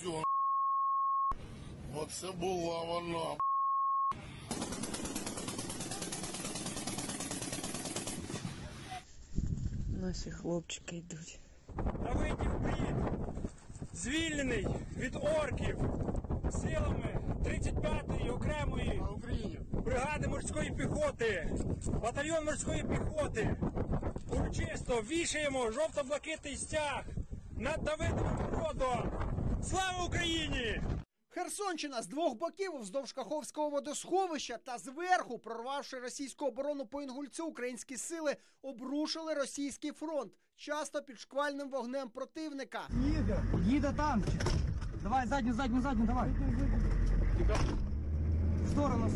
все. Оце була вона. Наші хлопчики йдуть. Давидів Брід звільнений від орків силами 35-ї окремої бригади морської піхоти, батальйон морської піхоти. Урочисто вішаємо жовто-блакитний стяг над Давидовим Бродом. Слава Україні! Херсонщина з двох боків вздовж Каховського водосховища та зверху, прорвавши російську оборону по Інгульцю, українські сили обрушили російський фронт, часто під шквальним вогнем противника. Їде танчик. Давай, задню, давай. В сторону.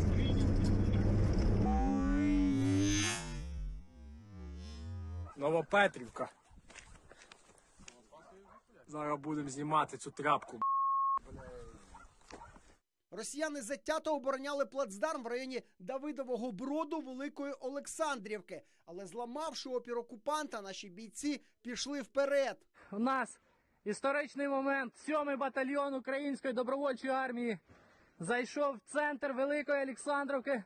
Новопетрівка. Зараз будемо знімати цю тряпку. Росіяни затято обороняли плацдарм в районі Давидового Броду Великої Олександрівки. Але зламавши опір окупанта, наші бійці пішли вперед. У нас історичний момент. 7-й батальйон Української добровольчої армії зайшов в центр Великої Олександрівки.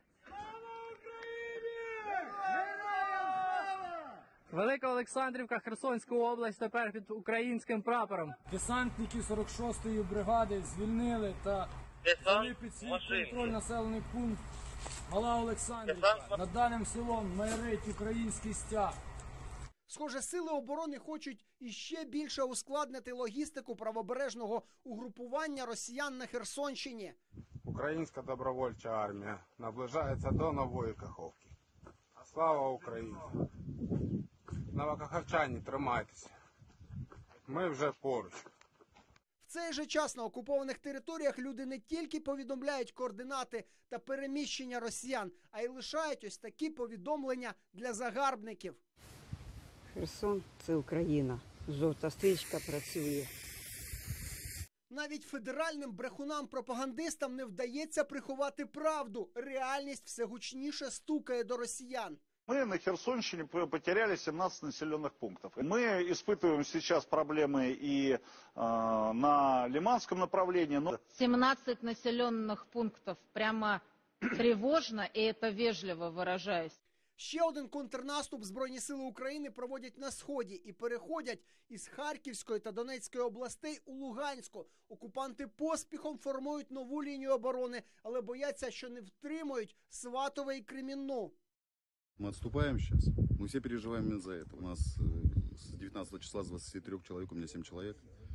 Велика Олександрівка, Херсонська область, тепер під українським прапором. Десантники 46-ї бригади звільнили та взяли під свій контроль населений пункт Мала Олександрівка. Над даним селом майорить український стяг. Схоже, сили оборони хочуть іще більше ускладнити логістику правобережного угрупування росіян на Херсонщині. Українська добровольча армія наближається до Нової Каховки. Слава Україні! Новокаховчані, тримайтеся. Ми вже поруч. В цей же час на окупованих територіях люди не тільки повідомляють координати та переміщення росіян, а й лишають ось такі повідомлення для загарбників. Херсон – це Україна. Жовта стрічка працює. Навіть федеральним брехунам-пропагандистам не вдається приховати правду. Реальність все гучніше стукає до росіян. Мы на Херсонщине потеряли 17 населенных пунктов. Мы испытываем сейчас проблемы и на Лиманском направлении. 17 населенных пунктов. Прямо тревожно, и это вежливо выражаюсь. Ще один контрнаступ Збройні сили України проводять на Сході і переходять із Харківської та Донецької областей у Луганську. Окупанти поспіхом формують нову лінію оборони, але бояться, що не втримають Сватове і Кремінну. Мы отступаем сейчас. Мы все переживаем именно за это. У нас с 19 числа, с 23 человек, у меня 7 человек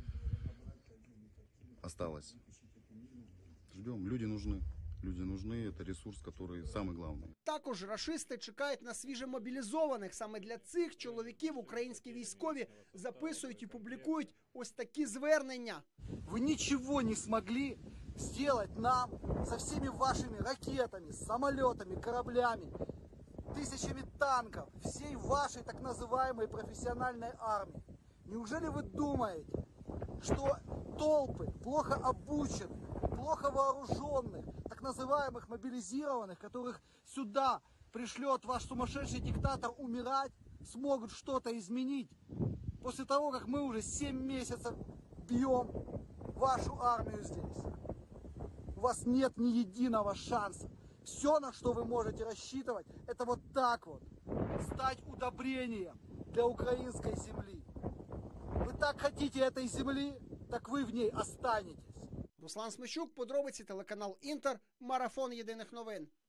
осталось. Ждем. Люди нужны. Люди нужны. Это ресурс, который самый главный. Також рашисти чекають на свіжемобілізованих. Саме для цих чоловіків українські військові записують і публікують ось такі звернення. Вы ничего не смогли сделать нам со всеми вашими ракетами, самолетами, кораблями, тысячами танков, всей вашей так называемой профессиональной армии. Неужели вы думаете, что толпы плохо обученных, плохо вооруженных, так называемых мобилизированных, которых сюда пришлет ваш сумасшедший диктатор умирать, смогут что-то изменить? После того, как мы уже 7 месяцев бьем вашу армию здесь, у вас нет ни единого шанса. Все, на что вы можете рассчитывать, это вот так вот. Стать удобрением для украинской земли. Вы так хотите этой земли, так вы в ней останетесь. Руслан Смещук, подробиці, телеканал Інтер, марафон єдиних новин.